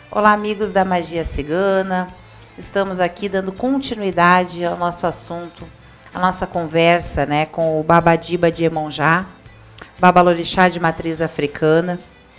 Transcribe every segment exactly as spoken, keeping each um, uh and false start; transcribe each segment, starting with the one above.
Olá, amigos da Magia Cigana. Estamos aqui dando continuidade ao nosso assunto, a nossa conversa, né, com o Babadiba de Iemonjá, Babalorixá de matriz africana.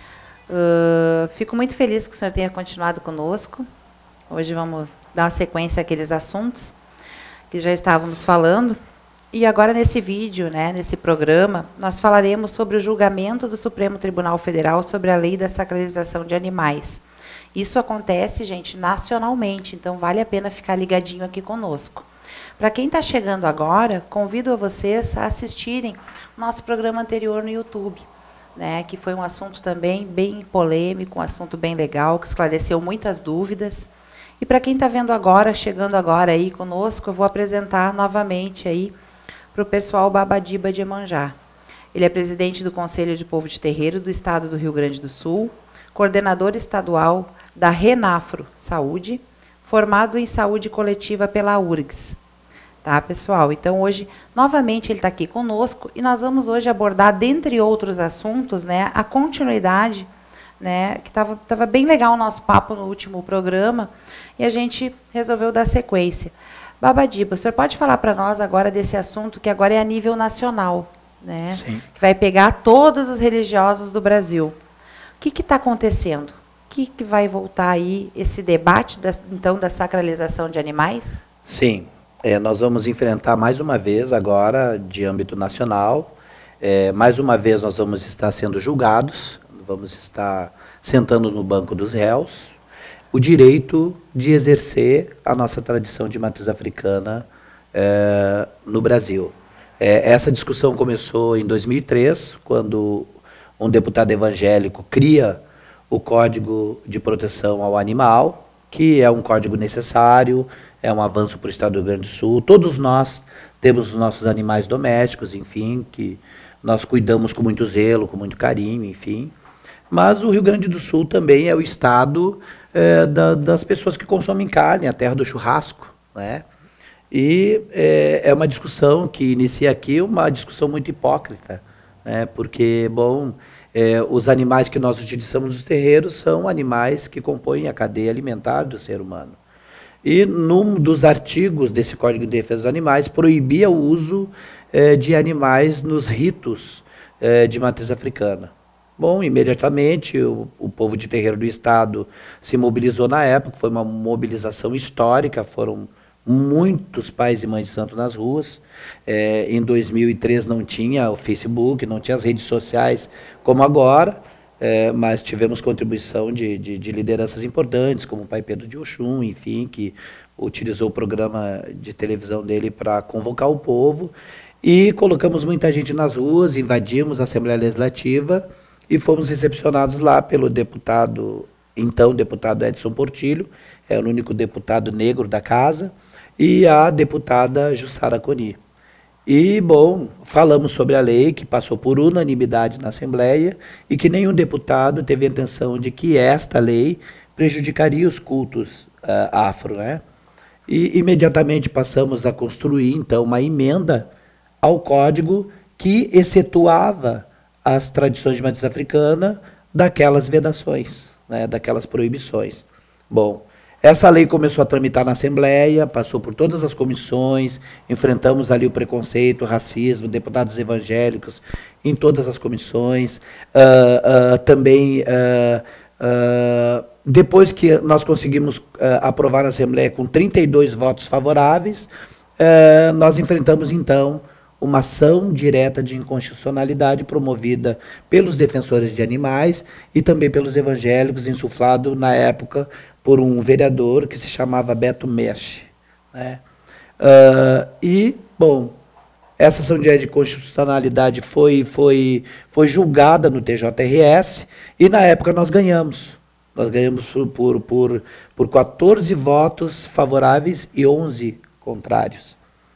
Uh, fico muito feliz que o senhor tenha continuado conosco. Hoje vamos dar uma sequência àqueles assuntos que já estávamos falando. E agora nesse vídeo, né, nesse programa, nós falaremos sobre o julgamento do Supremo Tribunal Federal sobre a lei da sacralização de animais. Isso acontece, gente, nacionalmente, então vale a pena ficar ligadinho aqui conosco. Para quem está chegando agora, convido a vocês a assistirem o nosso programa anterior no YouTube, né, que foi um assunto também bem polêmico, um assunto bem legal, que esclareceu muitas dúvidas. E para quem está vendo agora, chegando agora aí conosco, eu vou apresentar novamente aí para o pessoal Babadiba de Iemonjá. Ele é presidente do Conselho de Povo de Terreiro do Estado do Rio Grande do Sul, coordenador estadual da Renafro Saúde, formado em saúde coletiva pela U R G S. Tá, pessoal? Então, hoje, novamente, ele está aqui conosco e nós vamos hoje abordar, dentre outros assuntos, né, a continuidade, né, que estava tava bem legal o nosso papo no último programa, e a gente resolveu dar sequência. Babadiba, o senhor pode falar para nós agora desse assunto que agora é a nível nacional, né? Sim. Que vai pegar todos os religiosos do Brasil. O que está acontecendo? O que, que vai voltar aí esse debate, da, então, da sacralização de animais? Sim, é, nós vamos enfrentar mais uma vez agora, de âmbito nacional, é, mais uma vez nós vamos estar sendo julgados, vamos estar sentando no banco dos réus, o direito de exercer a nossa tradição de matriz africana é, no Brasil. É, essa discussão começou em dois mil e três, quando um deputado evangélico cria o Código de Proteção ao Animal, que é um código necessário, é um avanço para o Estado do Rio Grande do Sul. Todos nós temos os nossos animais domésticos, enfim, que nós cuidamos com muito zelo, com muito carinho, enfim. Mas o Rio Grande do Sul também é o estado é, da, das pessoas que consomem carne, a terra do churrasco, né? E é, é uma discussão que inicia aqui, uma discussão muito hipócrita, né? Porque, bom, é, os animais que nós utilizamos nos terreiros são animais que compõem a cadeia alimentar do ser humano. E num dos artigos desse Código de Defesa dos Animais proibia o uso é, de animais nos ritos é, de matriz africana. Bom, imediatamente o, o povo de terreiro do Estado se mobilizou na época, foi uma mobilização histórica, foram muitos pais e mães de santo nas ruas. É, em dois mil e três não tinha o Facebook, não tinha as redes sociais como agora, é, mas tivemos contribuição de, de, de lideranças importantes, como o pai Pedro de Oxum, enfim, que utilizou o programa de televisão dele para convocar o povo, e colocamos muita gente nas ruas, invadimos a Assembleia Legislativa, e fomos recepcionados lá pelo deputado, então deputado Edson Portillo, é o único deputado negro da casa, e a deputada Jussara Coni. E, bom, falamos sobre a lei que passou por unanimidade na Assembleia e que nenhum deputado teve a intenção de que esta lei prejudicaria os cultos uh, afro, né? E imediatamente passamos a construir, então, uma emenda ao código que excetuava as tradições de matriz africana daquelas vedações, né, daquelas proibições. Bom, essa lei começou a tramitar na Assembleia, passou por todas as comissões, enfrentamos ali o preconceito, o racismo, deputados evangélicos em todas as comissões. Uh, uh, também, uh, uh, depois que nós conseguimos uh, aprovar na Assembleia com trinta e dois votos favoráveis, uh, nós enfrentamos, então, uma ação direta de inconstitucionalidade promovida pelos defensores de animais e também pelos evangélicos, insuflado na época por um vereador que se chamava Beto Meche, né? Uh, e, bom, essa ação direta de inconstitucionalidade foi, foi, foi julgada no T J R S e, na época, nós ganhamos. Nós ganhamos por, por, por, por quatorze votos favoráveis e onze contrários.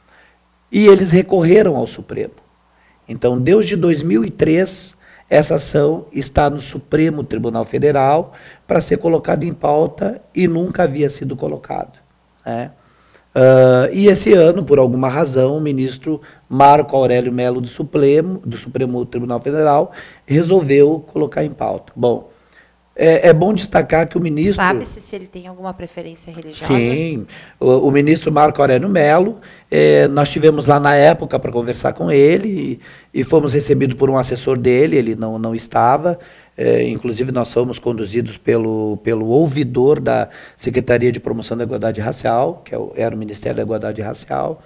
E eles recorreram ao Supremo. Então, desde dois mil e três, essa ação está no Supremo Tribunal Federal para ser colocada em pauta e nunca havia sido colocado, né? Uh, e esse ano, por alguma razão, o ministro Marco Aurélio Melo do Supremo, do Supremo Tribunal Federal resolveu colocar em pauta. Bom, É, é bom destacar que o ministro... Sabe-se se ele tem alguma preferência religiosa? Sim, o, o ministro Marco Aurélio Mello, é, nós tivemos lá na época para conversar com ele e, e fomos recebidos por um assessor dele, ele não, não estava, é, inclusive nós fomos conduzidos pelo, pelo ouvidor da Secretaria de Promoção da Igualdade Racial, que é o, era o Ministério da Igualdade Racial,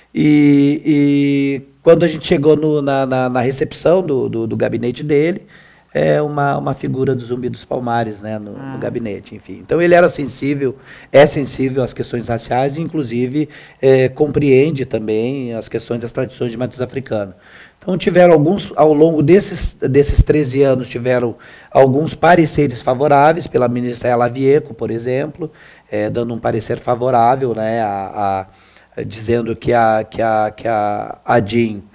e, e quando a gente chegou no, na, na, na recepção do, do, do gabinete dele, é uma, uma figura do Zumbi dos Palmares, né, no, ah. no gabinete, enfim. Então ele era sensível, é sensível às questões raciais e, inclusive, é, compreende também as questões das tradições de matriz africana. Então tiveram alguns, ao longo desses, desses treze anos, tiveram alguns pareceres favoráveis pela ministra Ela Vieco, por exemplo, é, dando um parecer favorável, né, a, a, dizendo que a, que a, que a ADIM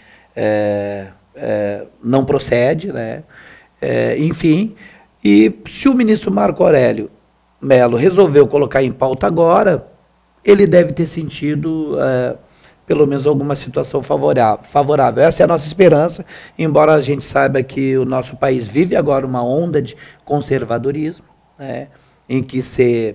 é, é, não procede, né. É, enfim, e se o ministro Marco Aurélio Mello resolveu colocar em pauta agora, ele deve ter sentido, é, pelo menos, alguma situação favorável. Essa é a nossa esperança, embora a gente saiba que o nosso país vive agora uma onda de conservadorismo, né, em que se,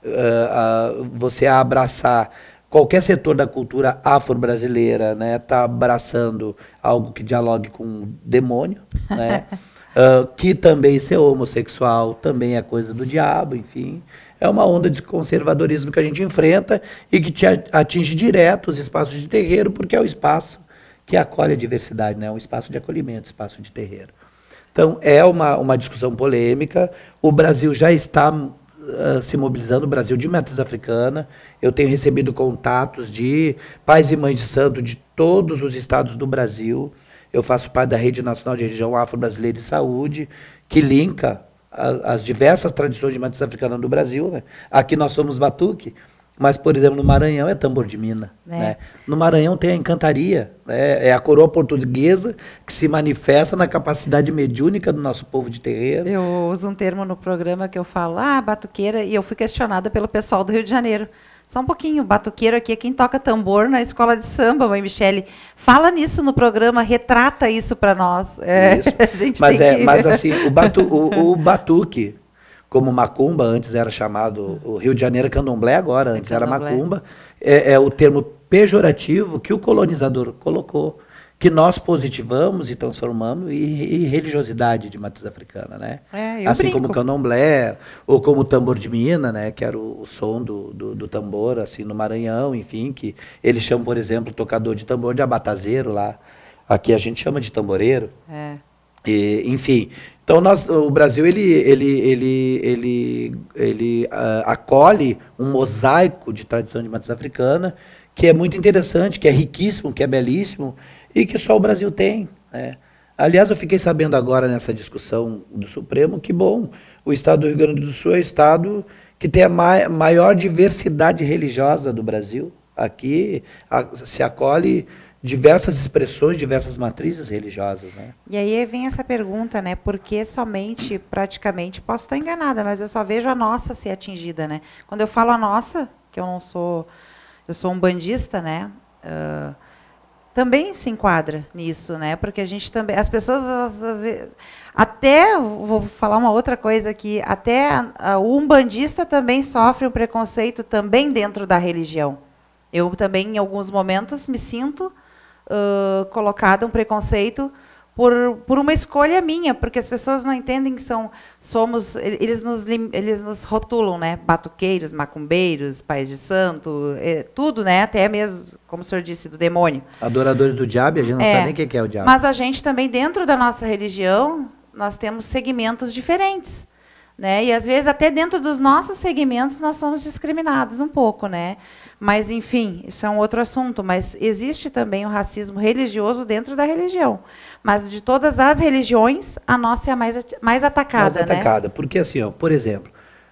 uh, uh, você abraçar qualquer setor da cultura afro-brasileira, né, está abraçando algo que dialogue com o demônio, né? Uh, que também ser homossexual também é coisa do diabo, enfim. É uma onda de conservadorismo que a gente enfrenta e que te atinge direto os espaços de terreiro, porque é o espaço que acolhe a diversidade, né? É um espaço de acolhimento, espaço de terreiro. Então, é uma, uma discussão polêmica. O Brasil já está uh, se mobilizando, o Brasil de matriz africana. Eu tenho recebido contatos de pais e mães de santo de todos os estados do Brasil. Eu faço parte da Rede Nacional de Religião Afro-Brasileira de Saúde, que linka a, as diversas tradições de matriz africana do Brasil, né? Aqui nós somos batuque, mas, por exemplo, no Maranhão é tambor de mina. É. Né? No Maranhão tem a encantaria, né? É a coroa portuguesa que se manifesta na capacidade mediúnica do nosso povo de terreiro. Eu uso um termo no programa que eu falo, ah, batuqueira, e eu fui questionada pelo pessoal do Rio de Janeiro. Só um pouquinho, batuqueiro aqui é quem toca tambor na escola de samba, mãe Michele. Fala nisso no programa, retrata isso para nós. É, isso. A gente mas, tem é, que... mas assim, o, batu, o, o batuque, como macumba, antes era chamado, o Rio de Janeiro é candomblé agora, antes é era macumba, é, é o termo pejorativo que o colonizador colocou, que nós positivamos e transformamos em, em religiosidade de matriz africana, né? É, eu assim brinco. como o candomblé, ou como o tambor de mina, né? Que era o, o som do, do, do tambor, assim, no Maranhão, enfim, que eles chamam, por exemplo, o tocador de tambor de abatazeiro lá. Aqui a gente chama de tamboreiro. É. E, enfim, então nós, o Brasil ele, ele, ele, ele, ele uh, acolhe um mosaico de tradição de matriz africana que é muito interessante, que é riquíssimo, que é belíssimo, e que só o Brasil tem, né? Aliás, eu fiquei sabendo agora nessa discussão do Supremo que, bom, o estado do Rio Grande do Sul é o estado que tem a ma maior diversidade religiosa do Brasil. Aqui a, se acolhe diversas expressões, diversas matrizes religiosas, né? E aí vem essa pergunta, né? Por que somente, praticamente, posso estar enganada, mas eu só vejo a nossa ser atingida, né? Quando eu falo a nossa, que eu não sou, eu sou um bandista, né? Uh, também se enquadra nisso, né? Porque a gente também, as pessoas, as, as, até, vou falar uma outra coisa aqui, até a, a, o umbandista também sofre um preconceito também dentro da religião. Eu também, em alguns momentos, me sinto uh, colocada um preconceito por, por uma escolha minha, porque as pessoas não entendem que são, somos, eles nos, eles nos rotulam, né? Batuqueiros, macumbeiros, pais de santo, é, tudo, né? Até mesmo, como o senhor disse, do demônio. Adoradores do diabo, a gente não é, sabe nem o que é o diabo. Mas a gente também, dentro da nossa religião, nós temos segmentos diferentes, né? E às vezes até dentro dos nossos segmentos nós somos discriminados um pouco, né? Mas enfim, isso é um outro assunto, mas existe também o racismo religioso dentro da religião. Mas de todas as religiões, a nossa é a mais, mais atacada, mais atacada, né? Porque assim, ó, por exemplo,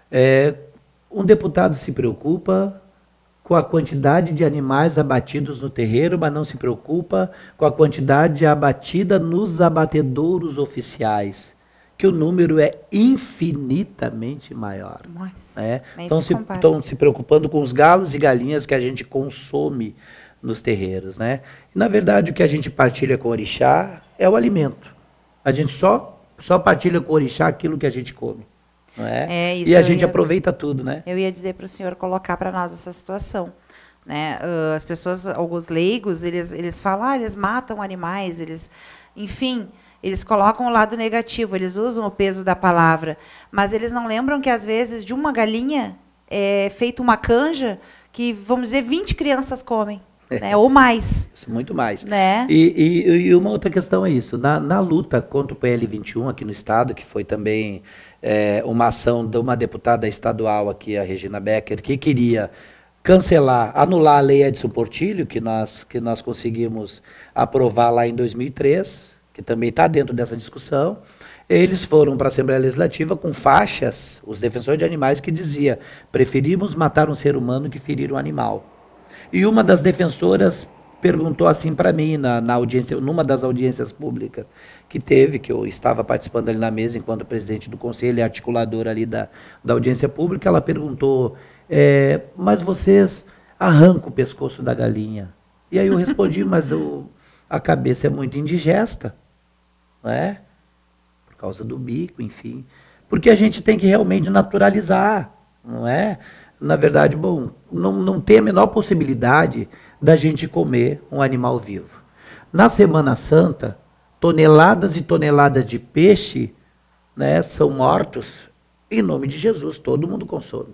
é, um deputado se preocupa com a quantidade de animais abatidos no terreiro, mas não se preocupa com a quantidade abatida nos abatedouros oficiais, que o número é infinitamente maior. Nossa, né? Estão se, estão se preocupando com os galos e galinhas que a gente consome nos terreiros, né? E, na verdade, o que a gente partilha com o orixá é o alimento. A gente só, só partilha com o orixá aquilo que a gente come. Não é? É, isso e a eu gente ia, aproveita tudo, né? Eu ia dizer para o senhor colocar para nós essa situação. Né? Uh, as pessoas, alguns leigos, eles, eles falam, ah, eles matam animais, eles, enfim, eles colocam o lado negativo, eles usam o peso da palavra, mas eles não lembram que, às vezes, de uma galinha é feita uma canja que, vamos dizer, vinte crianças comem, né? Ou mais. Isso, muito mais. Né? E, e, e uma outra questão é isso, na, na luta contra o P L vinte e um aqui no Estado, que foi também é, uma ação de uma deputada estadual aqui, a Regina Becker, que queria cancelar, anular a lei Edson Portillo, que nós, que nós conseguimos aprovar lá em dois mil e três, que também está dentro dessa discussão. Eles foram para a Assembleia Legislativa com faixas, os defensores de animais, que dizia: preferimos matar um ser humano que ferir um animal. E uma das defensoras perguntou assim para mim, na, na audiência, numa das audiências públicas que teve, que eu estava participando ali na mesa enquanto presidente do conselho e articuladora ali da, da audiência pública, ela perguntou: É, mas vocês arrancam o pescoço da galinha. E aí eu respondi, mas o, a cabeça é muito indigesta, não é? Por causa do bico, enfim. Porque a gente tem que realmente naturalizar, não é? Na verdade, bom, não, não tem a menor possibilidade da gente comer um animal vivo. Na Semana Santa, toneladas e toneladas de peixe, né, são mortos em nome de Jesus, todo mundo consome.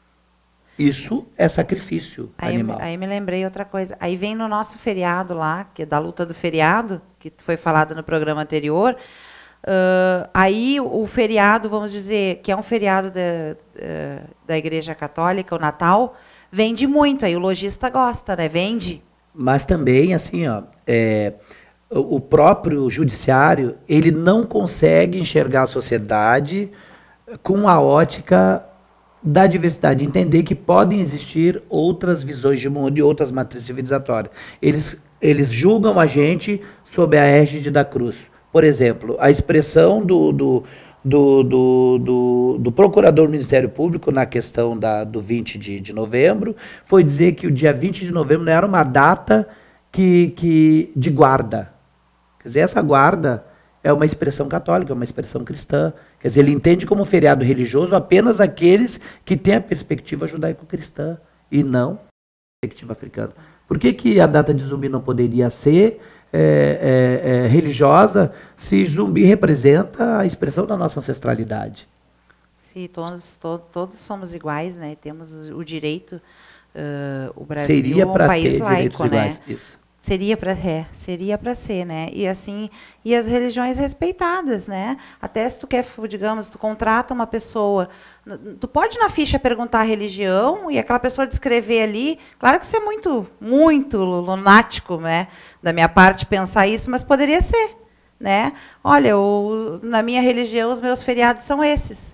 Isso é sacrifício aí, animal. Aí me lembrei outra coisa. Aí vem no nosso feriado lá, que é da luta do feriado, que foi falado no programa anterior. Uh, aí o, o feriado, vamos dizer, que é um feriado da, uh, da Igreja Católica, o Natal, vende muito. Aí o lojista gosta, né? Vende. Mas também, assim, ó, é, o próprio judiciário, ele não consegue enxergar a sociedade com a ótica da diversidade, entender que podem existir outras visões de mundo e outras matrizes civilizatórias. Eles, eles julgam a gente sob a égide da cruz. Por exemplo, a expressão do, do, do, do, do, do procurador do Ministério Público na questão da, do vinte de novembro foi dizer que o dia vinte de novembro não era uma data que, que, de guarda. Quer dizer, essa guarda é uma expressão católica, é uma expressão cristã. Quer dizer, ele entende como feriado religioso apenas aqueles que têm a perspectiva judaico-cristã e não a perspectiva africana. Por que, que a data de Zumbi não poderia ser é, é, é, religiosa se Zumbi representa a expressão da nossa ancestralidade? Sim, todos, to, todos somos iguais, né? Temos o direito, uh, o Brasil seria é um país ter laico, né? iguais. Isso. Seria para é, seria para ser, né? E assim, e as religiões respeitadas, né? Até se tu quer, digamos, tu contrata uma pessoa, tu pode na ficha perguntar a religião e aquela pessoa descrever ali. Claro que isso é muito, muito lunático, né? Da minha parte pensar isso, mas poderia ser, né? Olha, eu, na minha religião os meus feriados são esses.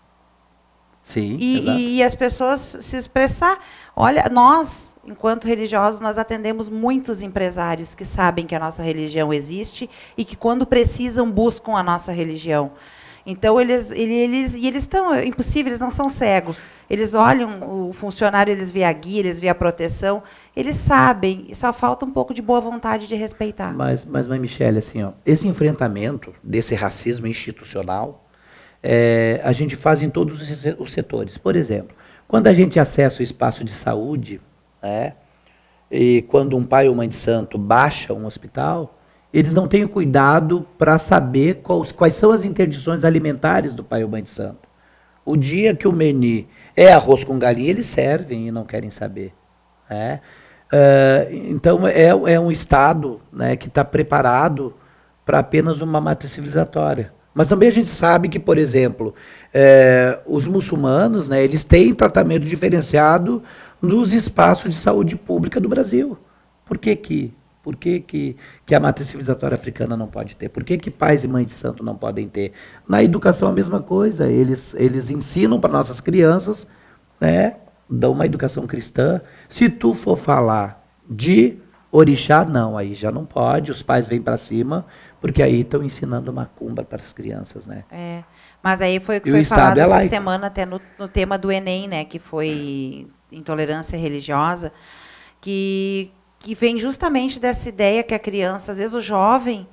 Sim, e, e as pessoas se expressar. Olha, nós, enquanto religiosos, nós atendemos muitos empresários que sabem que a nossa religião existe e que, quando precisam, buscam a nossa religião. Então, eles, eles, e eles estão, é impossível, eles não são cegos. Eles olham o funcionário, eles veem a guia, eles veem a proteção, eles sabem, só falta um pouco de boa vontade de respeitar. Mas, mas mãe Michele, assim, ó, esse enfrentamento desse racismo institucional, É, a gente faz em todos os setores. Por exemplo, quando a gente acessa o espaço de saúde, né, e quando um pai ou mãe de santo baixa um hospital, eles não têm o cuidado para saber quais, quais são as interdições alimentares do pai ou mãe de santo. O dia que o menu é arroz com galinha, eles servem e não querem saber. Né? Uh, então, é, é um Estado, né, que está preparado para apenas uma matriz civilizatória. Mas também a gente sabe que, por exemplo, é, os muçulmanos, né, eles têm tratamento diferenciado nos espaços de saúde pública do Brasil. Por que que, por que, que, que a matriz civilizatória africana não pode ter? Por que que pais e mães de santo não podem ter? Na educação a mesma coisa, eles, eles ensinam para nossas crianças, né, dão uma educação cristã. Se tu for falar de orixá, não, aí já não pode, os pais vêm para cima, porque aí estão ensinando macumba para as crianças, né? É, mas aí foi o que E foi o falado Estado é essa laico. semana, até no, no tema do Enem, né, que foi intolerância religiosa, que, que vem justamente dessa ideia que a criança, às vezes o jovem,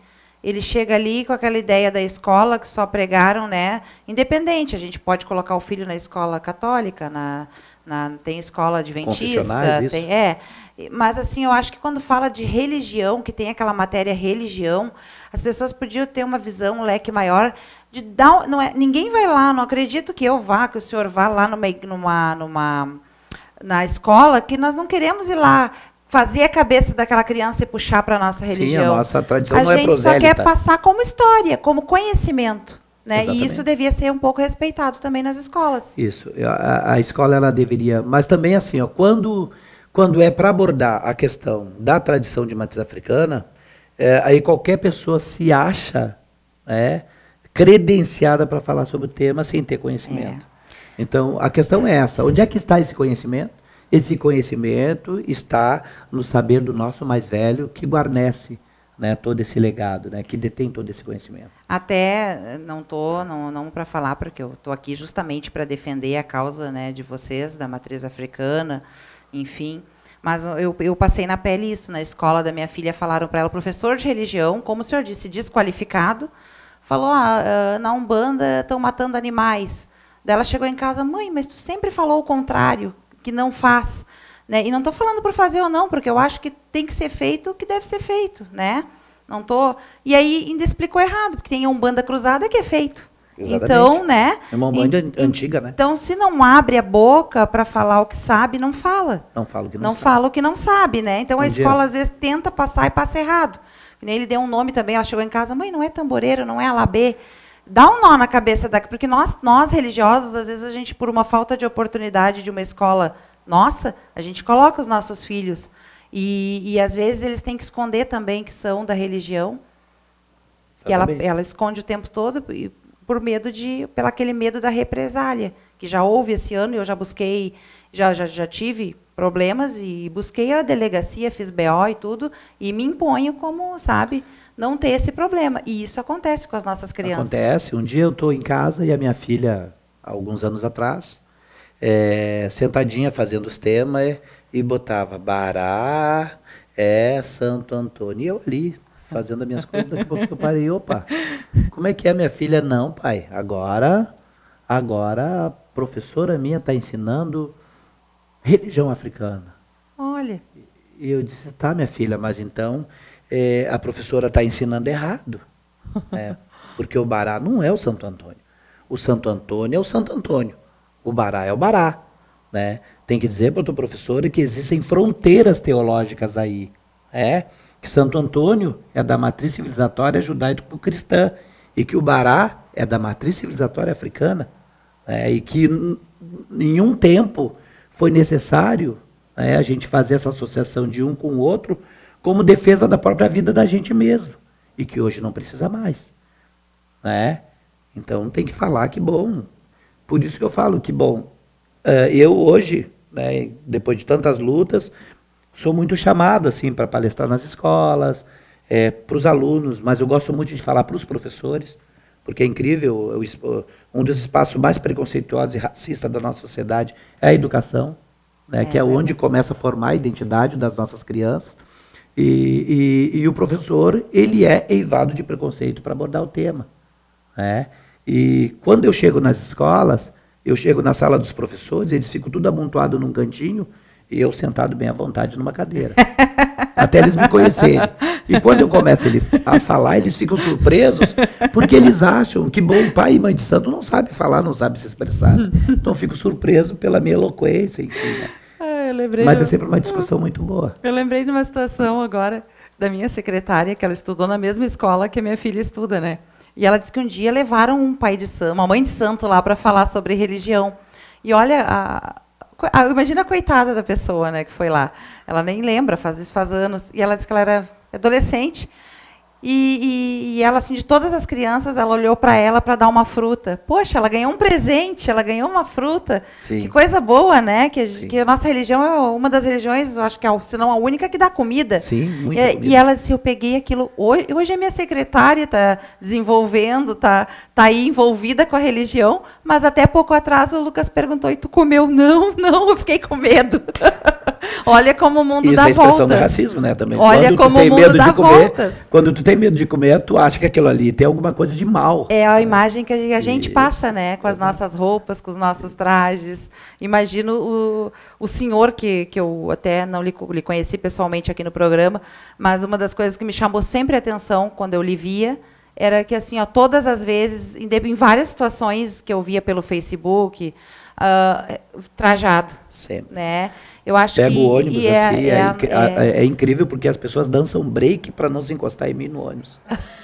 ele chega ali com aquela ideia da escola que só pregaram, né, independente. A gente pode colocar o filho na escola católica, na, na, tem escola adventista, isso. tem, é. Mas assim, eu acho que quando fala de religião, que tem aquela matéria religião, as pessoas podiam ter uma visão, um leque maior de dar, não é, ninguém vai lá, não acredito que eu vá, que o senhor vá lá numa, numa, numa na escola, que nós não queremos ir lá fazer a cabeça daquela criança e puxar para a nossa religião. Sim, a nossa tradição a não é prosélita. A gente só quer passar como história, como conhecimento. Né? Exatamente. E isso devia ser um pouco respeitado também nas escolas. Isso. A, a escola ela deveria... Mas também assim, ó, quando, quando é para abordar a questão da tradição de matriz africana, é, aí qualquer pessoa se acha é, credenciada para falar sobre o tema sem ter conhecimento. É. Então, a questão é essa. Onde é que está esse conhecimento? Esse conhecimento está no saber do nosso mais velho, que guarnece, né, todo esse legado, né, que detém todo esse conhecimento. Até não tô não, não para falar, porque eu estou aqui justamente para defender a causa, né, de vocês, da matriz africana, enfim. Mas eu, eu passei na pele isso. Na escola da minha filha falaram para ela, professor de religião, como o senhor disse, desqualificado, falou, ah, na Umbanda estão matando animais. Daí ela chegou em casa, mãe, mas tu sempre falou o contrário, que não faz, né? E não estou falando por fazer ou não, porque eu acho que tem que ser feito o que deve ser feito, né? Não tô. E aí ainda explicou errado, porque tem a Umbanda cruzada que é feito. Exatamente. Então, né? É uma Umbanda e, antiga, né? Então, se não abre a boca para falar o que sabe, não fala. Não fala o que não, não sabe. Não fala o que não sabe, né? Então, um a escola dia... às vezes tenta passar e passa errado. Ele deu um nome também, ela chegou em casa, mãe, não é tamboreiro, não é alabê. Dá um nó na cabeça daqui, porque nós, nós religiosos, às vezes a gente, por uma falta de oportunidade de uma escola nossa, a gente coloca os nossos filhos. E, e às vezes eles têm que esconder também que são da religião. Que ela, ela esconde o tempo todo por medo de, pelo aquele medo da represália, que já houve esse ano, eu já busquei, já, já, já tive problemas e busquei a delegacia, fiz B O e tudo, e me imponho como, sabe, não ter esse problema. E isso acontece com as nossas crianças. Acontece. Um dia eu estou em casa e a minha filha, alguns anos atrás, É, sentadinha fazendo os temas e botava Bará, é Santo Antônio. E eu ali, fazendo as minhas coisas, daqui a pouco eu parei, opa, como é que é, minha filha? Não, pai, agora, agora a professora minha está ensinando religião africana. Olha. E eu disse, tá, minha filha, mas então é, a professora está ensinando errado. Né? Porque o Bará não é o Santo Antônio. O Santo Antônio é o Santo Antônio. O Bará é o Bará, né? Tem que dizer para a tua professora que existem fronteiras teológicas aí, é? Que Santo Antônio é da matriz civilizatória judaico-cristã e que o Bará é da matriz civilizatória africana, né? E que em nenhum tempo foi necessário, né, a gente fazer essa associação de um com o outro como defesa da própria vida da gente mesmo e que hoje não precisa mais, né? Então tem que falar que bom. Por isso que eu falo que, bom, eu hoje, né, depois de tantas lutas, sou muito chamado assim, para palestrar nas escolas, é, para os alunos, mas eu gosto muito de falar para os professores, porque é incrível, eu, um dos espaços mais preconceituosos e racistas da nossa sociedade é a educação, né, é, que é onde começa a formar a identidade das nossas crianças, e, e, e o professor, ele é eivado de preconceito para abordar o tema, né? E quando eu chego nas escolas, eu chego na sala dos professores, eles ficam tudo amontoado num cantinho e eu sentado bem à vontade numa cadeira. Até eles me conhecerem. E quando eu começo a falar, eles ficam surpresos, porque eles acham que bom pai e mãe de santo não sabe falar, não sabe se expressar. Então eu fico surpreso pela minha eloquência, enfim. Né? Ah, eu lembrei Mas do... é sempre uma discussão muito boa. Eu lembrei de uma situação agora da minha secretária, que ela estudou na mesma escola que a minha filha estuda, né? E ela disse que um dia levaram um pai de santo, uma mãe de santo lá para falar sobre religião. E olha, a, a, imagina a coitada da pessoa, né, que foi lá. Ela nem lembra, faz isso faz anos. E ela disse que ela era adolescente. E, e, e ela, assim, de todas as crianças, ela olhou para ela para dar uma fruta. Poxa, ela ganhou um presente, ela ganhou uma fruta. Sim. Que coisa boa, né? Que, que a nossa religião é uma das religiões, eu acho que é, se não a única, que dá comida. Sim, muito e, comida. E ela disse, eu peguei aquilo... Hoje, hoje a minha secretária está desenvolvendo, está tá aí envolvida com a religião, mas até pouco atrás o Lucas perguntou, e tu comeu? Não, não, eu fiquei com medo. Olha como o mundo Isso dá é expressão voltas. do racismo, né, também. Olha quando como tu tem o mundo medo dá de comer, voltas. Quando tu tem medo de comer, tu acha que aquilo ali tem alguma coisa de mal. É a imagem que a gente Isso, passa, né? Com as exato. nossas roupas, com os nossos trajes. Imagino o, o senhor, que, que eu até não lhe, lhe conheci pessoalmente aqui no programa, mas uma das coisas que me chamou sempre a atenção quando eu lhe via era que, assim, ó, todas as vezes, em, em várias situações que eu via pelo Facebook, uh, trajado. Sempre. Né? Eu acho Pega que, o ônibus é, assim, é, é, é, é incrível porque as pessoas dançam break para não se encostar em mim no ônibus.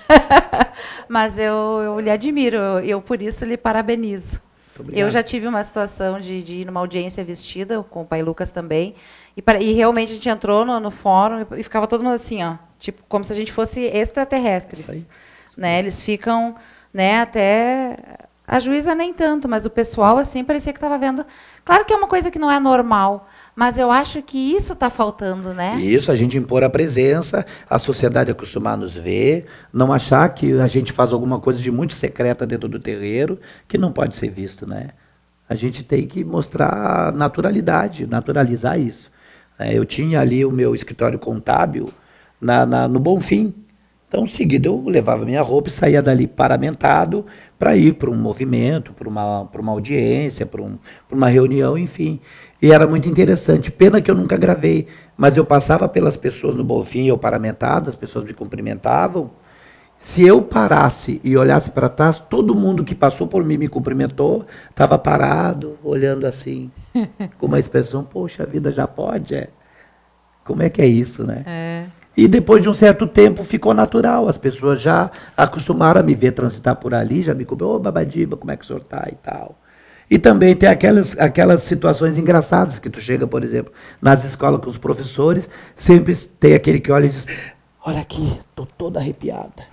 Mas eu, eu lhe admiro, eu, eu por isso lhe parabenizo. Eu já tive uma situação de, de ir numa audiência vestida, com o pai Lucas também, e, para, e realmente a gente entrou no, no fórum e, e ficava todo mundo assim, ó, tipo, como se a gente fosse extraterrestres. Né? Eles ficam, né, até... A juíza nem tanto, mas o pessoal assim parecia que estava vendo. Claro que é uma coisa que não é normal, mas eu acho que isso está faltando, né? Isso, a gente impor a presença, a sociedade acostumar a nos ver, não achar que a gente faz alguma coisa de muito secreta dentro do terreiro, que não pode ser visto, né? A gente tem que mostrar naturalidade, naturalizar isso. Eu tinha ali o meu escritório contábil na, na, no Bonfim. Então, em seguida, eu levava minha roupa e saía dali paramentado para ir para um movimento, para uma, para uma audiência, para um, para uma reunião, enfim. E era muito interessante. Pena que eu nunca gravei, mas eu passava pelas pessoas no Bonfim, eu paramentado, as pessoas me cumprimentavam. Se eu parasse e olhasse para trás, todo mundo que passou por mim me cumprimentou, estava parado, olhando assim, com uma expressão, poxa, a vida já pode, é. Como é que é isso, né? É. E depois de um certo tempo ficou natural, as pessoas já acostumaram a me ver transitar por ali, já me cumprimentam, ô Babadiba, como é que o senhor está e tal. E também tem aquelas, aquelas situações engraçadas que tu chega, por exemplo, nas escolas com os professores, sempre tem aquele que olha e diz, olha aqui, estou toda arrepiada.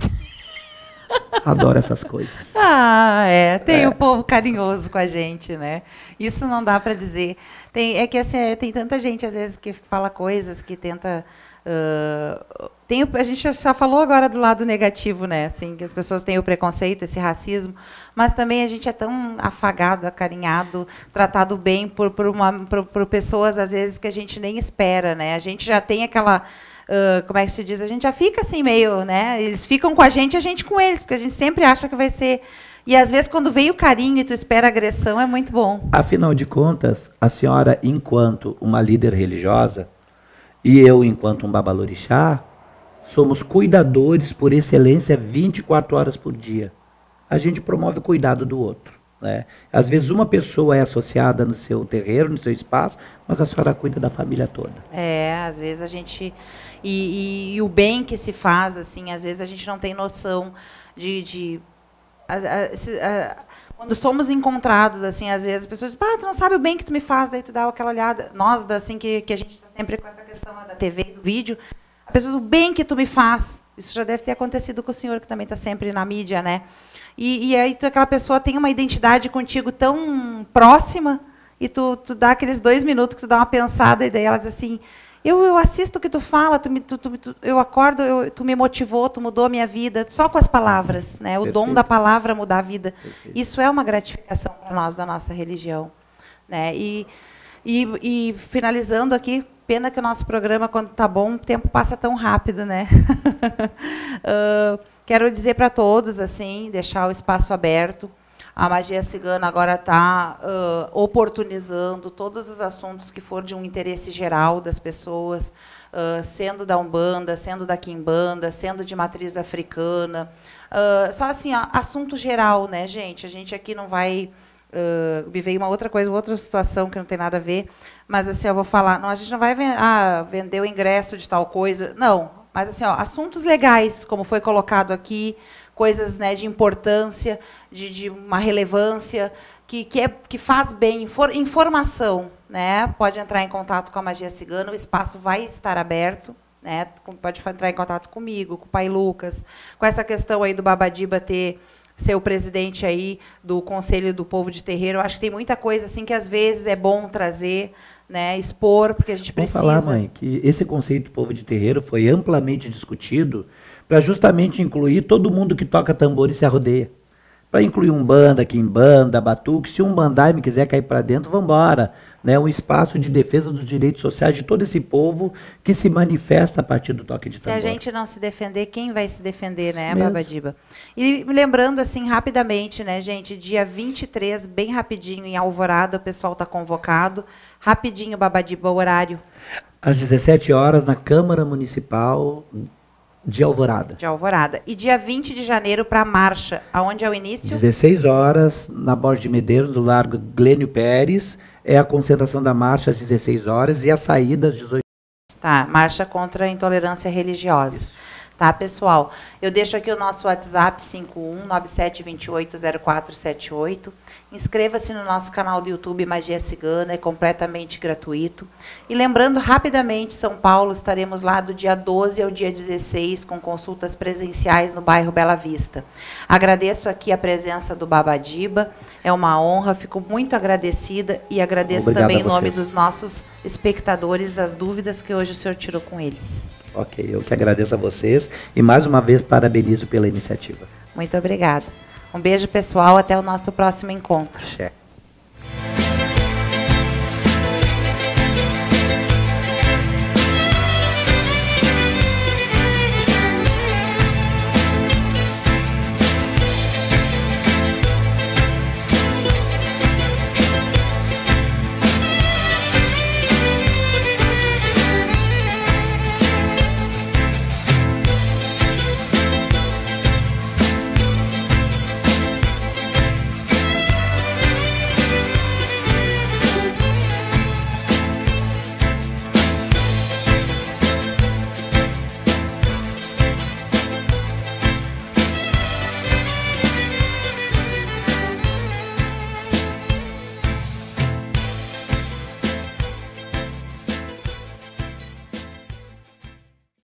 Adoro essas coisas. Ah, é. Tem É. o povo carinhoso com a gente, né? Isso não dá para dizer. Tem, é que assim, é, tem tanta gente, às vezes, que fala coisas, que tenta... Uh, tem, a gente já falou agora do lado negativo, né? Assim, que as pessoas têm o preconceito, esse racismo, mas também a gente é tão afagado, acarinhado, tratado bem por, por, uma, por, por pessoas, às vezes, que a gente nem espera, né? A gente já tem aquela... Uh, como é que se diz? A gente já fica assim meio, né? Eles ficam com a gente, a gente com eles, porque a gente sempre acha que vai ser... E, às vezes, quando vem o carinho e tu espera a agressão, é muito bom. Afinal de contas, a senhora, enquanto uma líder religiosa, e eu, enquanto um babalorixá, somos cuidadores por excelência vinte e quatro horas por dia. A gente promove o cuidado do outro. Né? Às vezes uma pessoa é associada no seu terreiro, no seu espaço, mas a senhora cuida da família toda. É, às vezes a gente... E, e, e o bem que se faz, assim, às vezes a gente não tem noção de... de a, a, se, a, quando somos encontrados, assim, às vezes as pessoas dizem, ah, tu não sabe o bem que tu me faz, daí tu dá aquela olhada. Nós, assim, que, que a gente está sempre com essa questão da T V e do vídeo, a pessoa, o bem que tu me faz. Isso já deve ter acontecido com o senhor, que também está sempre na mídia, né? E, e aí tu, aquela pessoa tem uma identidade contigo tão próxima, e tu, tu dá aqueles dois minutos que tu dá uma pensada, e daí ela diz assim, eu, eu assisto o que tu fala, tu me, tu, tu, tu, eu acordo, eu, tu me motivou, tu mudou a minha vida, só com as palavras, né? O Perfeito. dom da palavra mudar a vida. Perfeito. Isso é uma gratificação para nós, da nossa religião. Né? E, e, e, finalizando aqui, pena que o nosso programa, quando está bom, o tempo passa tão rápido. Né? uh, quero dizer para todos, assim, deixar o espaço aberto. A magia cigana agora está uh, oportunizando todos os assuntos que for de um interesse geral das pessoas, uh, sendo da Umbanda, sendo da Quimbanda, sendo de matriz africana. Uh, só assim, ó, assunto geral, né, gente? A gente aqui não vai... Uh, me veio uma outra coisa, outra situação que não tem nada a ver, mas assim, eu vou falar, não, a gente não vai ven ah, vender o ingresso de tal coisa, não, mas assim, ó, assuntos legais, como foi colocado aqui, coisas, né, de importância, de, de uma relevância, que, que, é, que faz bem, infor, informação, né? Pode entrar em contato com a Magia Cigana, o espaço vai estar aberto, né? Pode entrar em contato comigo, com o pai Lucas, com essa questão aí do Babadiba ter ser o presidente aí do Conselho do Povo de Terreiro. Eu acho que tem muita coisa assim que às vezes é bom trazer, né, expor, porque a gente precisa. Vamos falar, mãe, que esse conceito do povo de terreiro foi amplamente discutido para justamente incluir todo mundo que toca tambor e se arrodeia. Para incluir Umbanda, Quimbanda, Batuque. Se um bandaime quiser cair para dentro, vamos embora. né, um espaço de defesa dos direitos sociais de todo esse povo que se manifesta a partir do toque de tambor. Se a gente não se defender, quem vai se defender, né, Mesmo. Babadiba? E lembrando, assim, rapidamente, né, gente, dia vinte e três, bem rapidinho, em Alvorada, o pessoal está convocado. Rapidinho, Babadiba, o horário. Às dezessete horas, na Câmara Municipal de Alvorada. De Alvorada. E dia vinte de janeiro para a marcha. Aonde é o início? dezesseis horas, na Borges de Medeiros, no Largo Glênio Pérez. É a concentração da marcha às dezesseis horas e a saída às dezoito horas. Tá, marcha contra a intolerância religiosa. Isso. Tá, pessoal? Eu deixo aqui o nosso WhatsApp, cinco um nove sete dois oito zero quatro sete oito. Inscreva-se no nosso canal do YouTube Magia Cigana, é completamente gratuito. E lembrando rapidamente, São Paulo, estaremos lá do dia doze ao dia dezesseis, com consultas presenciais no bairro Bela Vista. Agradeço aqui a presença do Babadiba, é uma honra, fico muito agradecida e agradeço Obrigado também em nome vocês. dos nossos espectadores as dúvidas que hoje o senhor tirou com eles. Ok, eu que agradeço a vocês e mais uma vez parabenizo pela iniciativa. Muito obrigada. Um beijo, pessoal. Até o nosso próximo encontro. Cheque.